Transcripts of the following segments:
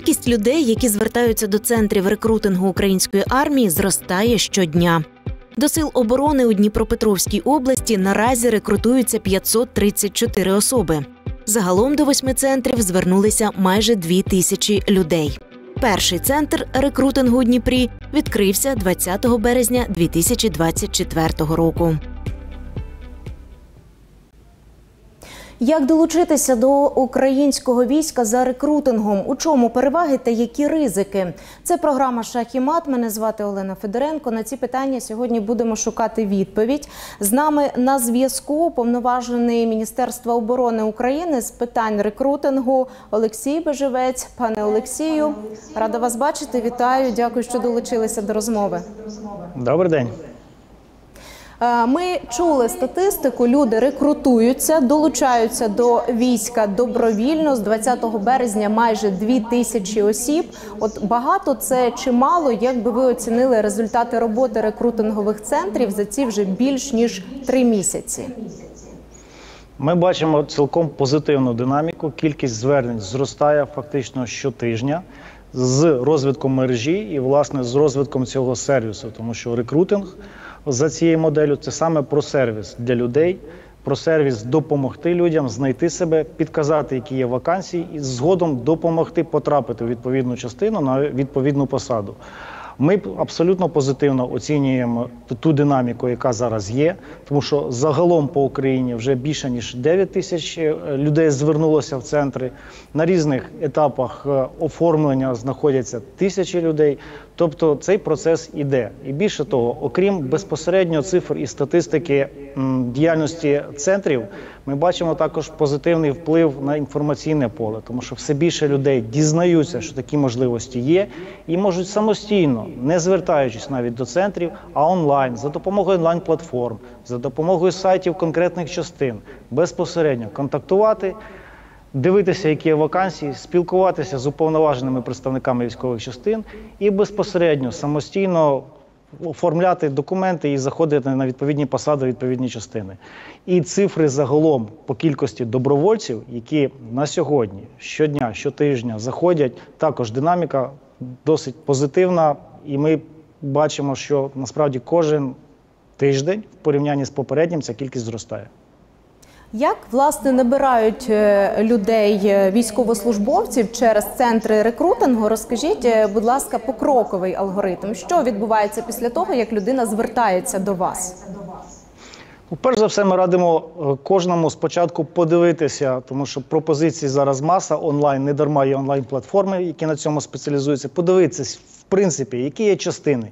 Кількість людей, які звертаються до центрів рекрутингу української армії, зростає щодня. До сил оборони у Дніпропетровській області наразі рекрутуються 534 особи. Загалом до 8 центрів звернулися майже 2000 людей. Перший центр рекрутингу у Дніпрі відкрився 20 березня 2024 року. Як долучитися до українського війська за рекрутингом? У чому переваги та які ризики? Це програма «Шах і мат». Мене звати Олена Федоренко. На ці питання сьогодні будемо шукати відповідь. З нами на зв'язку уповноважений Міністерства оборони України з питань рекрутингу Олексій Бежевець. Пане Олексію, рада вас бачити. Вітаю. Дякую, що долучилися до розмови. Добрий день. Ми чули статистику, люди рекрутуються, долучаються до війська добровільно. З 20 березня майже 2000 осіб. От багато це чи мало? Як би ви оцінили результати роботи рекрутингових центрів за ці вже більш ніж 3 місяці? Ми бачимо цілком позитивну динаміку. Кількість звернень зростає фактично щотижня з розвитком мережі і, власне, з розвитком цього сервісу. Тому що рекрутинг за цією моделлю – це саме про сервіс для людей, про сервіс допомогти людям знайти себе, підказати, які є вакансії, і згодом допомогти потрапити в відповідну частину на відповідну посаду. Ми абсолютно позитивно оцінюємо ту динаміку, яка зараз є, тому що загалом по Україні вже більше ніж 9 тисяч людей звернулося в центри. На різних етапах оформлення знаходяться тисячі людей. Тобто цей процес іде. І більше того, окрім безпосередньо цифр і статистики діяльності центрів, ми бачимо також позитивний вплив на інформаційне поле, тому що все більше людей дізнаються, що такі можливості є, і можуть самостійно, не звертаючись навіть до центрів, а онлайн, за допомогою онлайн-платформ, за допомогою сайтів конкретних частин, безпосередньо контактувати, дивитися, які є вакансії, спілкуватися з уповноваженими представниками військових частин і безпосередньо самостійно оформляти документи і заходити на відповідні посади, відповідні частини. І цифри загалом по кількості добровольців, які на сьогодні, щодня, щотижня заходять, також динаміка досить позитивна. І ми бачимо, що насправді кожен тиждень в порівнянні з попереднім ця кількість зростає. Як, власне, набирають людей, військовослужбовців через центри рекрутингу? Розкажіть, будь ласка, покроковий алгоритм. Що відбувається після того, як людина звертається до вас? Перш за все, ми радимо кожному спочатку подивитися, тому що пропозицій зараз маса онлайн, не дарма є онлайн-платформи, які на цьому спеціалізуються. Подивитися, в принципі, які є частини,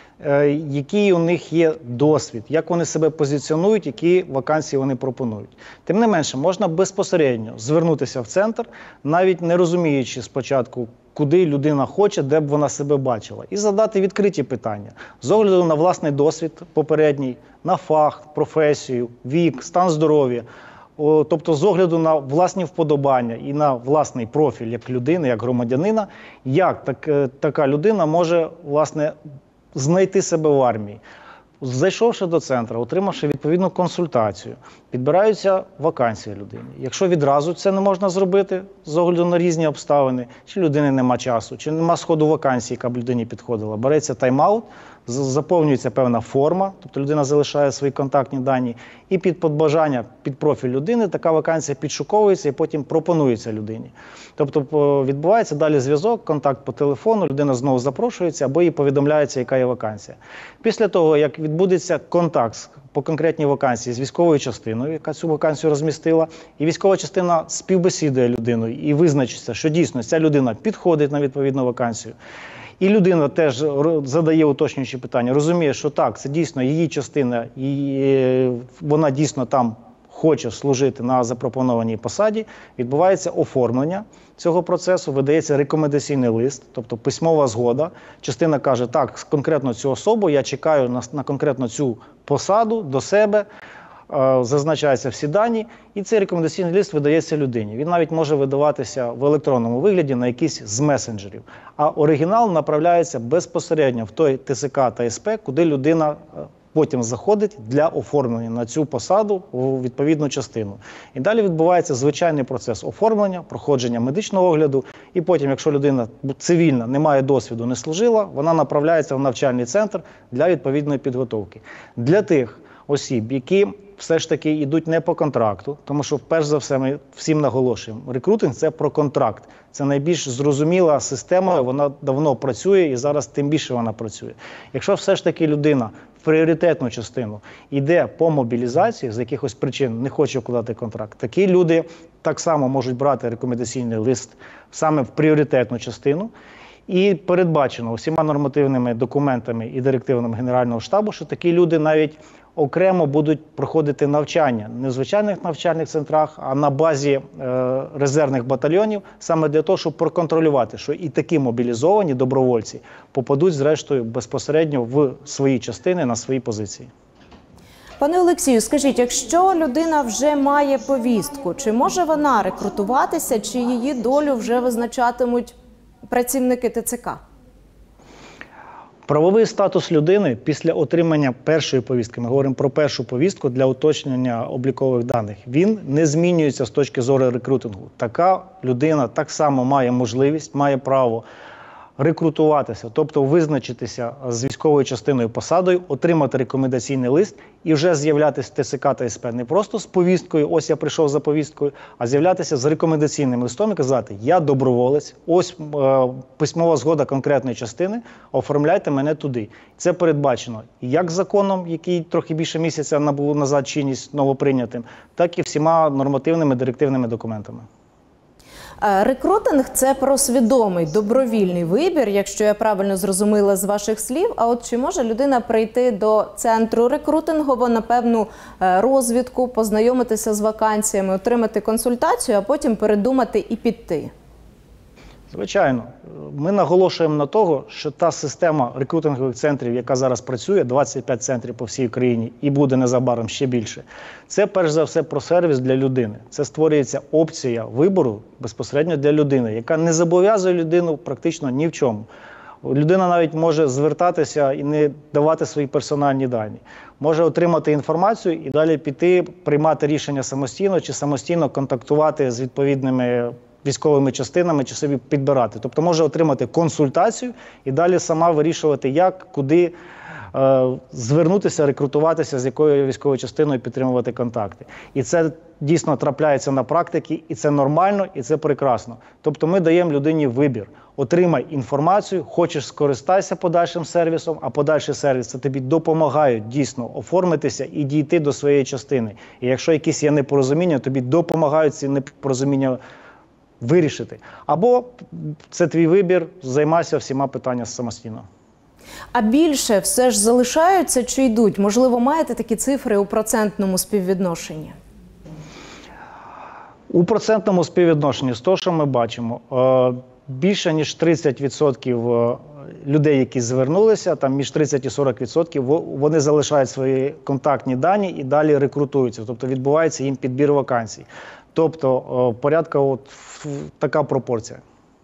який у них є досвід, як вони себе позиціонують, які вакансії вони пропонують. Тим не менше, можна безпосередньо звернутися в центр, навіть не розуміючи спочатку, куди людина хоче, де б вона себе бачила, і задати відкриті питання з огляду на власний досвід попередній, на фах, професію, вік, стан здоров'я. Тобто з огляду на власні вподобання і на власний профіль як людини, як громадянина, як така людина може, власне, знайти себе в армії. Зайшовши до центру, отримавши відповідну консультацію, підбираються вакансії людині. Якщо відразу це не можна зробити з огляду на різні обставини, чи людини нема часу, чи нема сходу вакансії, яка б людині підходила, береться тайм-аут, заповнюється певна форма, тобто людина залишає свої контактні дані, і під бажання, під профіль людини така вакансія підшуковується і потім пропонується людині. Тобто відбувається далі зв'язок, контакт по телефону, людина знову запрошується або їй повідомляється, яка є вакансія. Після того, як відбудеться контакт по конкретній вакансії з військовою частиною, яка цю вакансію розмістила, і військова частина співбесідує людину і визначиться, що дійсно ця людина підходить на відповідну вакансію. І людина теж задає уточнюючі питання, розуміє, що так, це дійсно її частина, і вона дійсно там хоче служити на запропонованій посаді, відбувається оформлення цього процесу, видається рекомендаційний лист, тобто письмова згода. Частина каже, так, конкретно цю особу я чекаю на конкретно цю посаду до себе, зазначаються всі дані, і цей рекомендаційний лист видається людині. Він навіть може видаватися в електронному вигляді на якийсь з месенджерів. А оригінал направляється безпосередньо в той ТЦК та СП, куди людина потім заходить для оформлення на цю посаду у відповідну частину. І далі відбувається звичайний процес оформлення, проходження медичного огляду, і потім, якщо людина цивільна, не має досвіду, не служила, вона направляється в навчальний центр для відповідної підготовки. Для тих осіб, які все ж таки йдуть не по контракту, тому що, перш за все, ми всім наголошуємо, рекрутинг – це про контракт. Це найбільш зрозуміла система, вона давно працює і зараз тим більше вона працює. Якщо все ж таки людина в пріоритетну частину йде по мобілізації, з якихось причин не хоче укладати контракт, такі люди так само можуть брати рекомендаційний лист саме в пріоритетну частину. І передбачено усіма нормативними документами і директивами Генерального штабу, що такі люди навіть окремо будуть проходити навчання не в звичайних навчальних центрах, а на базі резервних батальйонів, саме для того, щоб проконтролювати, що і такі мобілізовані добровольці попадуть, зрештою, безпосередньо в свої частини, на свої позиції. Пане Олексію, скажіть, якщо людина вже має повістку, чи може вона рекрутуватися, чи її долю вже визначатимуть працівники ТЦК? Правовий статус людини після отримання першої повістки, ми говоримо про першу повістку для уточнення облікових даних, він не змінюється з точки зору рекрутингу. Така людина так само має можливість, має право рекрутуватися, тобто визначитися з військовою частиною посадою, отримати рекомендаційний лист і вже з'являтися в ТЦК та СП не просто з повісткою, ось я прийшов за повісткою, а з'являтися з рекомендаційним листом і казати, я доброволець, ось письмова згода конкретної частини, оформляйте мене туди. Це передбачено як законом, який трохи більше місяця набув назад чинність новоприйнятим, так і всіма нормативними директивними документами. Рекрутинг – це про свідомий, добровільний вибір, якщо я правильно зрозуміла з ваших слів. А от чи може людина прийти до центру рекрутингового на певну розвідку, познайомитися з вакансіями, отримати консультацію, а потім передумати і піти? Звичайно. Ми наголошуємо на того, що та система рекрутингових центрів, яка зараз працює, 25 центрів по всій Україні і буде незабаром ще більше, це перш за все про сервіс для людини. Це створюється опція вибору безпосередньо для людини, яка не зобов'язує людину практично ні в чому. Людина навіть може звертатися і не давати свої персональні дані. Може отримати інформацію і далі піти, приймати рішення самостійно чи самостійно контактувати з відповідними військовими частинами чи собі підбирати. Тобто може отримати консультацію і далі сама вирішувати, як, куди звернутися, рекрутуватися, з якою військовою частиною підтримувати контакти. І це дійсно трапляється на практиці, і це нормально, і це прекрасно. Тобто ми даємо людині вибір. Отримай інформацію, хочеш скористайся подальшим сервісом, а подальший сервіс це тобі допомагають дійсно оформитися і дійти до своєї частини. І якщо якісь є непорозуміння, тобі допомагають ці непорозуміння вирішити. Або це твій вибір, займайся всіма питаннями самостійно. А більше все ж залишаються чи йдуть? Можливо, маєте такі цифри у процентному співвідношенні? У процентному співвідношенні, з того, що ми бачимо, більше ніж 30% людей, які звернулися, там між 30 і 40%, вони залишають свої контактні дані і далі рекрутуються. Тобто відбувається їм підбір вакансій. Тобто порядка така пропорція.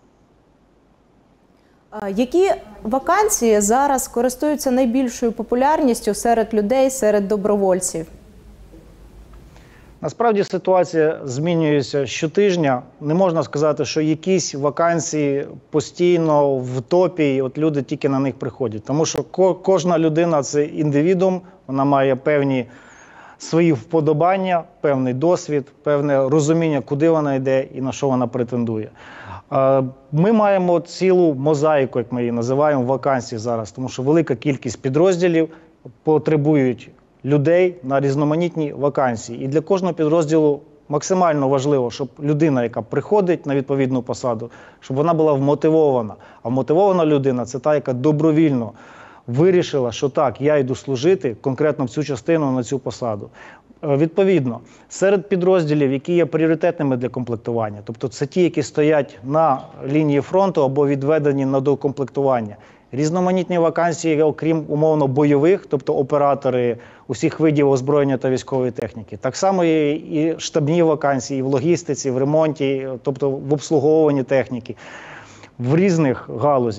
Які вакансії зараз користуються найбільшою популярністю серед людей, серед добровольців? Насправді ситуація змінюється щотижня. Не можна сказати, що якісь вакансії постійно в топі, і от люди тільки на них приходять. Тому що кожна людина – це індивідуум, вона має певні свої вподобання, певний досвід, певне розуміння, куди вона йде і на що вона претендує. Ми маємо цілу мозаїку, як ми її називаємо, вакансій зараз, тому що велика кількість підрозділів потребують людей на різноманітні вакансії. І для кожного підрозділу максимально важливо, щоб людина, яка приходить на відповідну посаду, щоб вона була вмотивована. А вмотивована людина – це та, яка добровільно вирішила, що так, я йду служити конкретно в цю частину, на цю посаду. Відповідно, серед підрозділів, які є пріоритетними для комплектування, тобто це ті, які стоять на лінії фронту або відведені на докомплектування, різноманітні вакансії, окрім умовно бойових, тобто оператори усіх видів озброєння та військової техніки. Так само є і штабні вакансії, в логістиці, в ремонті, тобто в обслуговуванні техніки, в різних галузях.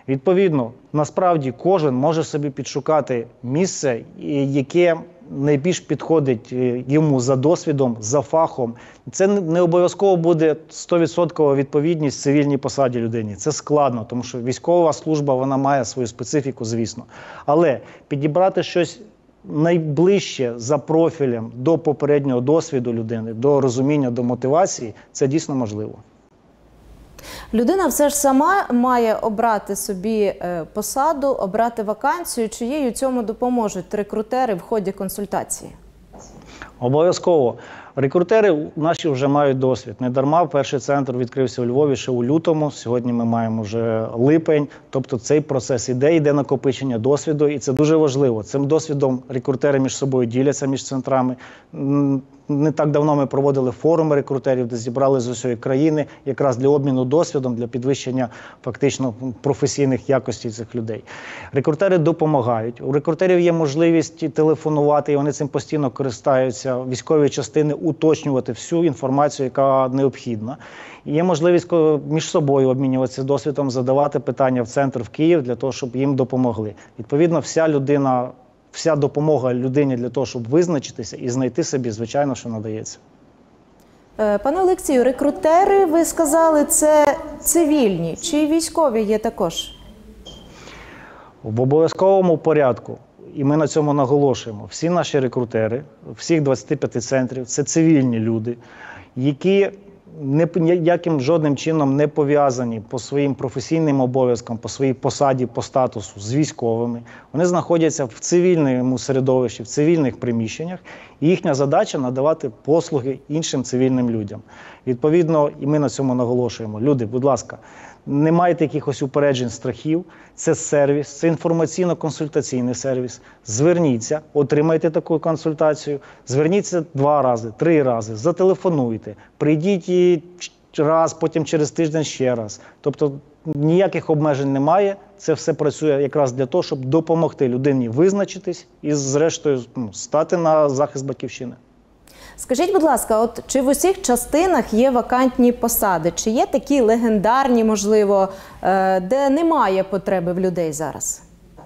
Відповідно, насправді кожен може собі підшукати місце, яке найбільш підходить йому за досвідом, за фахом. Це не обов'язково буде 100% відповідність цивільній посаді людині. Це складно, тому що військова служба, вона має свою специфіку, звісно. Але підібрати щось найближче за профілем до попереднього досвіду людини, до розуміння, до мотивації, це дійсно можливо. Людина все ж сама має обрати собі посаду, обрати вакансію, чи їй у цьому допоможуть рекрутери в ході консультації? Обов'язково. Рекрутери наші вже мають досвід. Недарма перший центр відкрився у Львові ще у лютому, сьогодні ми маємо вже липень. Тобто цей процес йде накопичення досвіду, і це дуже важливо. Цим досвідом рекрутери між собою діляться між центрами. Не так давно ми проводили форуми рекрутерів, де зібрали з усієї країни якраз для обміну досвідом, для підвищення фактично професійних якостей цих людей. Рекрутери допомагають. У рекрутерів є можливість телефонувати, і вони цим постійно користаються, військові частини уточнювати всю інформацію, яка необхідна. Є можливість між собою обмінюватися досвідом, задавати питання в центр, в Київ, для того, щоб їм допомогли. Відповідно, вся допомога людині для того, щоб визначитися і знайти собі, звичайно, що надається. Пане Олексію, рекрутери, ви сказали, це цивільні, чи військові є також? В обов'язковому порядку, і ми на цьому наголошуємо, всі наші рекрутери, всіх 25 центрів, це цивільні люди, які ніяким жодним чином не пов'язані по своїм професійним обов'язкам, по своїй посаді, по статусу з військовими. Вони знаходяться в цивільному середовищі, в цивільних приміщеннях, і їхня задача – надавати послуги іншим цивільним людям. Відповідно, і ми на цьому наголошуємо. Люди, будь ласка, не майте якихось упереджень, страхів. Це сервіс, це інформаційно-консультаційний сервіс. Зверніться, отримайте таку консультацію, зверніться 2 рази, 3 рази, зателефонуйте, прийдіть і раз, потім через тиждень ще раз. Тобто ніяких обмежень немає, це все працює якраз для того, щоб допомогти людині визначитись і зрештою стати на захист батьківщини. Скажіть, будь ласка, от чи в усіх частинах є вакантні посади? Чи є такі легендарні, можливо, де немає потреби в людей зараз?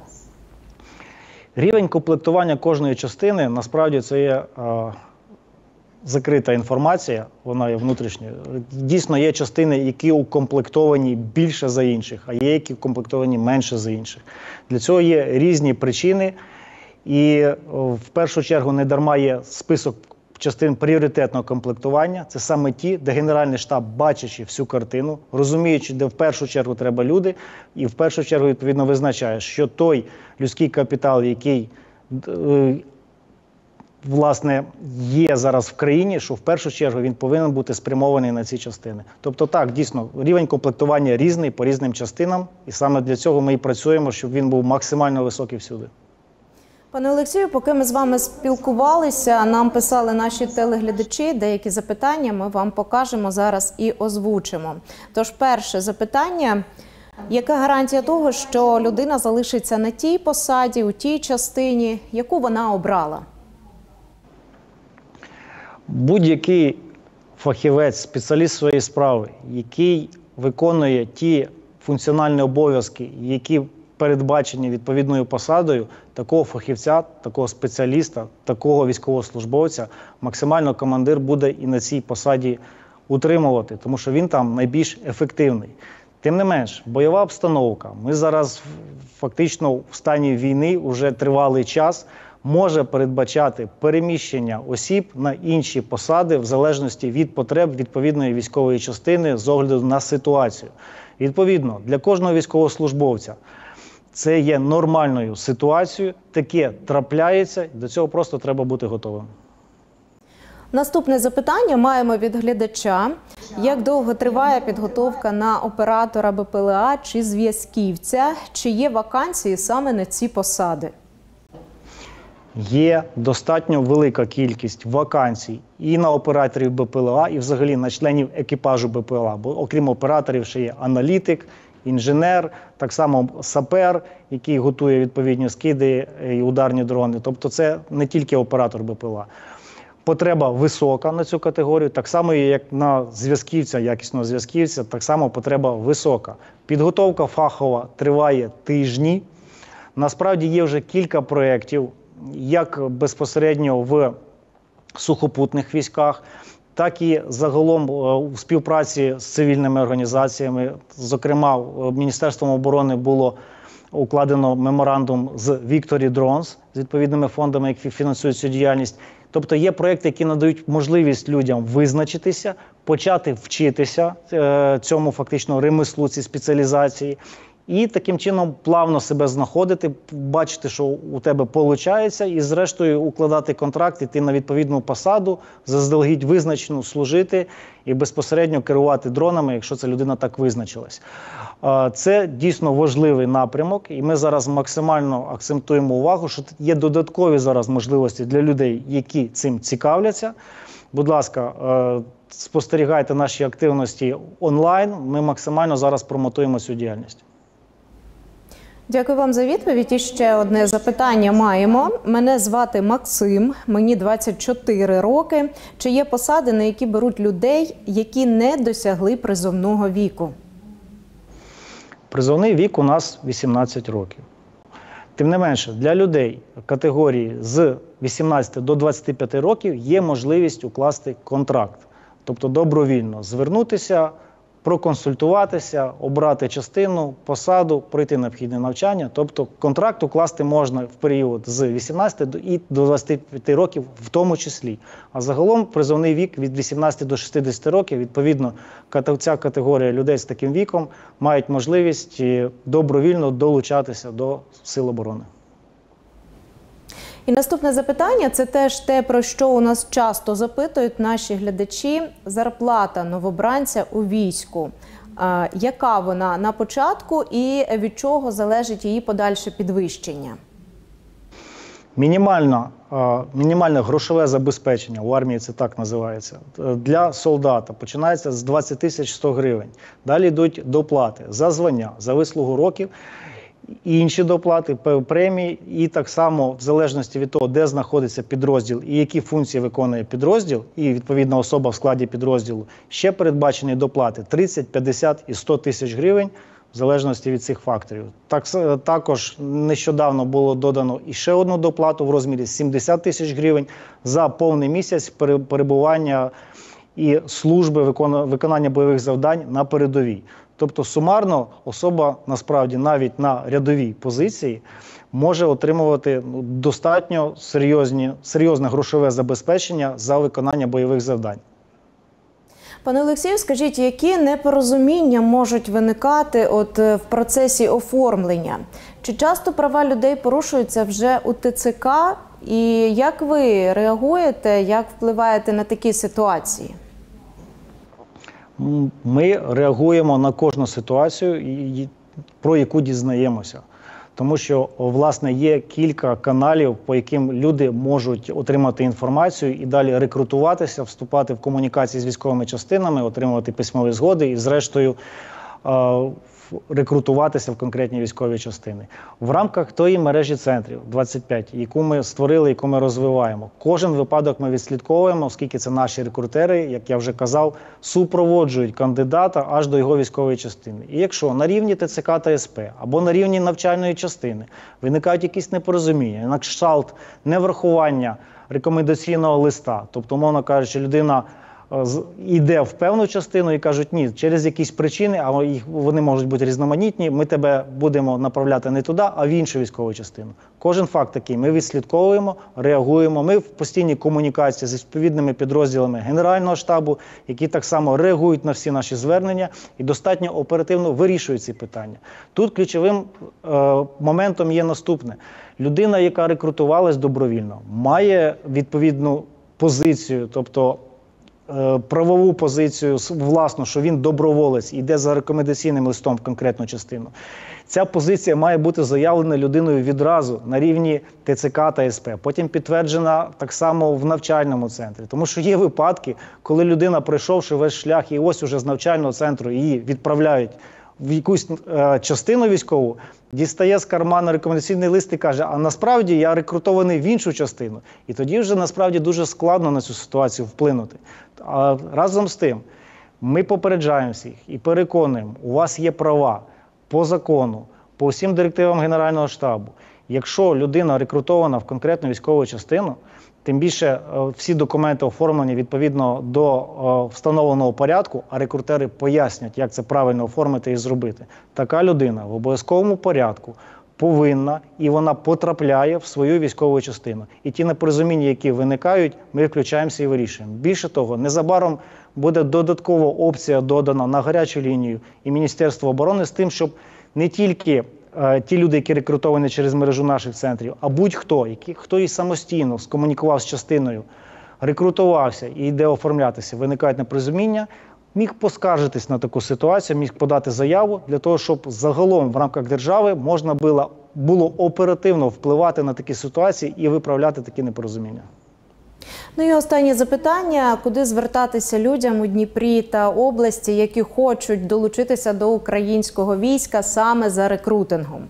Рівень комплектування кожної частини, насправді, це є закрита інформація, вона є внутрішньою. Дійсно, є частини, які укомплектовані більше за інших, а є, які укомплектовані менше за інших. Для цього є різні причини, і в першу чергу не дарма є список частин пріоритетного комплектування. Це саме ті, де Генеральний штаб, бачачи всю картину, розуміючи, де в першу чергу треба люди, і в першу чергу, відповідно, визначає, що той людський капітал, який, власне, є зараз в країні, що в першу чергу він повинен бути спрямований на ці частини. Тобто так, дійсно, рівень комплектування різний по різним частинам, і саме для цього ми і працюємо, щоб він був максимально високий всюди. Пане Олексію, поки ми з вами спілкувалися, нам писали наші телеглядачі деякі запитання, ми вам покажемо зараз і озвучимо. Тож, перше запитання. Яка гарантія того, що людина залишиться на тій посаді, у тій частині, яку вона обрала? Будь-який фахівець, спеціаліст своєї справи, який виконує ті функціональні обов'язки, які передбачені відповідною посадою, такого фахівця, такого спеціаліста, такого військовослужбовця максимально командир буде і на цій посаді утримувати, тому що він там найбільш ефективний. Тим не менш, бойова обстановка, ми зараз фактично в стані війни вже тривалий час, може передбачати переміщення осіб на інші посади в залежності від потреб відповідної військової частини з огляду на ситуацію. Відповідно, для кожного військовослужбовця це є нормальною ситуацією, таке трапляється, до цього просто треба бути готовим. Наступне запитання маємо від глядача. Як довго триває підготовка на оператора БПЛА чи зв'язківця? Чи є вакансії саме на ці посади? Є достатньо велика кількість вакансій і на операторів БПЛА, і взагалі на членів екіпажу БПЛА. Бо окрім операторів ще є аналітик, інженер, так само сапер, який готує відповідні скиди і ударні дрони. Тобто це не тільки оператор БПЛА. потреба висока на цю категорію, так само як на зв'язківця, якісного зв'язківця, так само потреба висока. Підготовка фахова триває тижні. Насправді є вже кілька проєктів, як безпосередньо в сухопутних військах, так і загалом у співпраці з цивільними організаціями. Зокрема, Міністерством оборони було укладено меморандум з Victory Drones, з відповідними фондами, які фінансують цю діяльність. Тобто є проєкти, які надають можливість людям визначитися, почати вчитися цьому фактично ремеслу, цій спеціалізації, і таким чином плавно себе знаходити, бачити, що у тебе виходить, і зрештою укладати контракт, іти на відповідну посаду, заздалегідь визначену, служити і безпосередньо керувати дронами, якщо ця людина так визначилась. Це дійсно важливий напрямок, і ми зараз максимально акцентуємо увагу, що є додаткові зараз можливості для людей, які цим цікавляться. Будь ласка, спостерігайте наші активності онлайн, ми максимально зараз промотуємо цю діяльність. Дякую вам за відповідь. І ще одне запитання маємо. Мене звати Максим, мені 24 роки. Чи є посади, на які беруть людей, які не досягли призовного віку? Призовний вік у нас 18 років. Тим не менше, для людей категорії з 18 до 25 років є можливість укласти контракт. Тобто добровільно звернутися, проконсультуватися, обрати частину, посаду, пройти необхідне навчання. Тобто контракт укласти можна в період з 18 і до 25 років в тому числі. А загалом призовний вік від 18 до 60 років, відповідно, ця категорія людей з таким віком мають можливість добровільно долучатися до Сил оборони. І наступне запитання – це теж те, про що у нас часто запитують наші глядачі. Зарплата новобранця у війську. Яка вона на початку і від чого залежить її подальше підвищення? Мінімальне грошове забезпечення, у армії це так називається, для солдата починається з 20 100 гривень. Далі йдуть доплати за звання, за вислугу років, інші доплати, премії, і так само в залежності від того, де знаходиться підрозділ і які функції виконує підрозділ, і відповідна особа в складі підрозділу, ще передбачені доплати 30, 50 і 100 тисяч гривень, в залежності від цих факторів. Також нещодавно було додано і ще одну доплату в розмірі 70 тисяч гривень за повний місяць перебування і служби виконання бойових завдань на передовій. Тобто сумарно особа насправді навіть на рядовій позиції може отримувати достатньо серйозне грошове забезпечення за виконання бойових завдань. Пане Олексію, скажіть, які непорозуміння можуть виникати в процесі оформлення? Чи часто права людей порушуються вже у ТЦК? І як ви реагуєте, як впливаєте на такі ситуації? Ми реагуємо на кожну ситуацію, про яку дізнаємося. Тому що, власне, є кілька каналів, по яким люди можуть отримати інформацію і далі рекрутуватися, вступати в комунікації з військовими частинами, отримувати письмові згоди і, зрештою, рекрутуватися в конкретні військові частини. В рамках тої мережі центрів 25, яку ми створили, яку ми розвиваємо, кожен випадок ми відслідковуємо, оскільки це наші рекрутери, як я вже казав, супроводжують кандидата аж до його військової частини. І якщо на рівні ТЦК та СП або на рівні навчальної частини виникають якісь непорозуміння, на кшталт неврахування рекомендаційного листа, тобто, умовно кажучи, людина йде в певну частину і кажуть, ні, через якісь причини, а вони можуть бути різноманітні, ми тебе будемо направляти не туди, а в іншу військову частину. Кожен факт такий ми відслідковуємо, реагуємо. Ми в постійній комунікації з відповідними підрозділами Генерального штабу, які так само реагують на всі наші звернення і достатньо оперативно вирішують ці питання. Тут ключовим моментом є наступне. Людина, яка рекрутувалась добровільно, має відповідну позицію, тобто правову позицію власну, що він доброволець, йде за рекомендаційним листом в конкретну частину. Ця позиція має бути заявлена людиною відразу на рівні ТЦК та СП, потім підтверджена так само в навчальному центрі. Тому що є випадки, коли людина, пройшовши весь шлях, і ось уже з навчального центру її відправляють в якусь частину військову, дістає з кармана рекомендаційний лист і каже, а насправді я рекрутований в іншу частину. І тоді вже насправді дуже складно на цю ситуацію вплинути. А разом з тим, ми попереджаємо всіх і переконуємо, у вас є права по закону, по всім директивам Генерального штабу. Якщо людина рекрутована в конкретну військову частину, тим більше всі документи оформлені відповідно до встановленого порядку, а рекрутери пояснять, як це правильно оформити і зробити. Така людина в обов'язковому порядку повинна і вона потрапляє в свою військову частину. І ті непорозуміння, які виникають, ми включаємося і вирішуємо. Більше того, незабаром буде додаткова опція додана на гарячу лінію і Міністерство оборони з тим, щоб не тільки ті люди, які рекрутовані через мережу наших центрів, а будь-хто, хто і самостійно скомунікував з частиною, рекрутувався і йде оформлятися, виникають непорозуміння, міг поскаржитись на таку ситуацію, міг подати заяву для того, щоб загалом в рамках держави можна було оперативно впливати на такі ситуації і виправляти такі непорозуміння. Ну і останнє запитання. Куди звертатися людям у Дніпрі та області, які хочуть долучитися до українського війська саме за рекрутингом?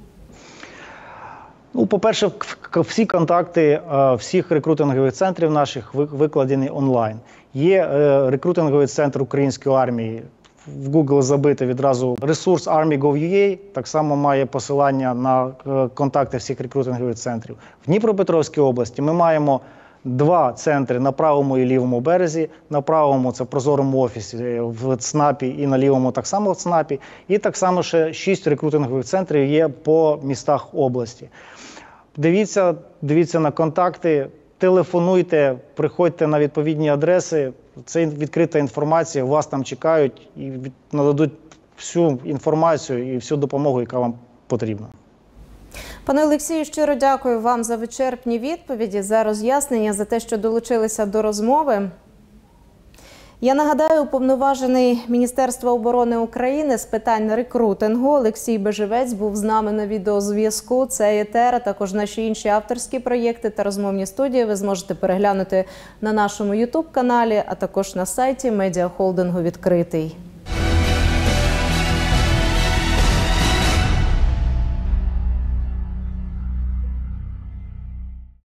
Ну, по-перше, всі контакти всіх рекрутингових центрів наших викладені онлайн. Є рекрутинговий центр української армії, в Google забити відразу ресурс Army.gov.ua, так само має посилання на контакти всіх рекрутингових центрів. В Дніпропетровській області ми маємо 2 центри на правому і лівому березі. На правому – це в Прозорому офісі в ЦНАПі і на лівому так само в ЦНАПі. І так само ще 6 рекрутингових центрів є по містах області. Дивіться на контакти, телефонуйте, приходьте на відповідні адреси. Це відкрита інформація, вас там чекають і нададуть всю інформацію і всю допомогу, яка вам потрібна. Пане Олексію, щиро дякую вам за вичерпні відповіді, за роз'яснення, за те, що долучилися до розмови. Я нагадаю, уповноважений Міністерства оборони України з питань рекрутингу Олексій Бежевець був з нами на відеозв'язку. Це ЕТР, а також наші інші авторські проєкти та розмовні студії ви зможете переглянути на нашому YouTube-каналі, а також на сайті медіахолдингу «Відкритий».